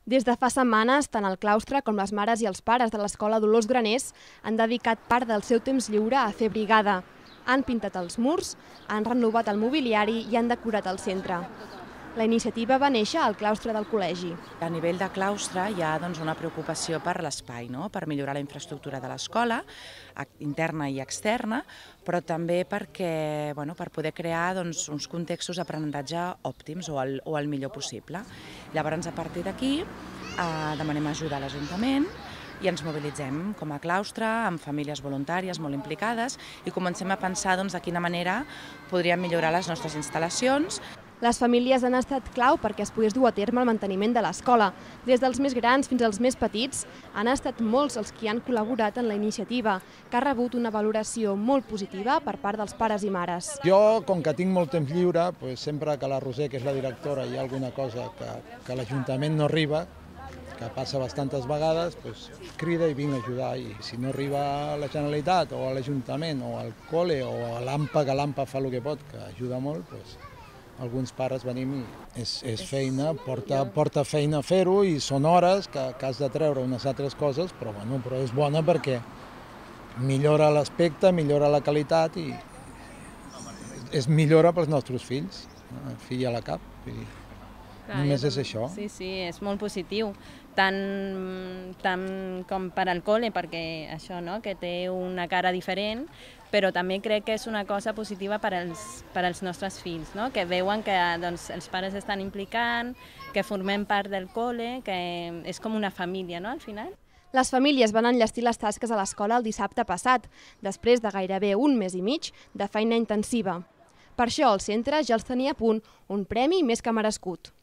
Des de fa setmanes, tant el claustre com les mares i els pares de l'Escola Dolors Graners han dedicat part del seu temps lliure a fer brigada. Han pintat els murs, han renovat el mobiliari i han decorat el centre. La iniciativa va néixer al claustre del col·legi. A nivell de claustre hi ha una preocupació per l'espai, per millorar la infraestructura de l'escola, interna i externa, però també per poder crear uns contextos d'aprenentatge òptims o el millor possible. Llavors, a partir d'aquí, demanem ajuda a l'Ajuntament i ens mobilitzem com a claustre, amb famílies voluntàries molt implicades, i comencem a pensar de quina manera podríem millorar les nostres instal·lacions. Les famílies han estat clau perquè es pogués dur a terme el manteniment de l'escola. Des dels més grans fins als més petits, han estat molts els qui han col·laborat en la iniciativa, que ha rebut una valoració molt positiva per part dels pares i mares. Jo, com que tinc molt temps lliure, sempre que la Roser, que és la directora, hi ha alguna cosa que l'Ajuntament no arriba, que passa bastantes vegades, crida i vinc a ajudar. I si no arriba a la Generalitat o a l'Ajuntament o al col·le o a l'AMPA, que l'AMPA fa el que pot, que ajuda molt, alguns pares venim i és feina, porta feina a fer-ho i són hores que has de treure unes altres coses, però és bona perquè millora l'aspecte, millora la qualitat i és millora pels nostres fills, fill a la cap. Només és això. Sí, és molt positiu, tant com per al col·le, perquè això, que té una cara diferent, però també crec que és una cosa positiva per als nostres fills, que veuen que els pares estan implicant, que formem part del col·le, que és com una família, al final. Les famílies van enllestir les tasques a l'escola el dissabte passat, després de gairebé un mes i mig de feina intensiva. Per això el centre ja els tenia a punt un premi més que merescut.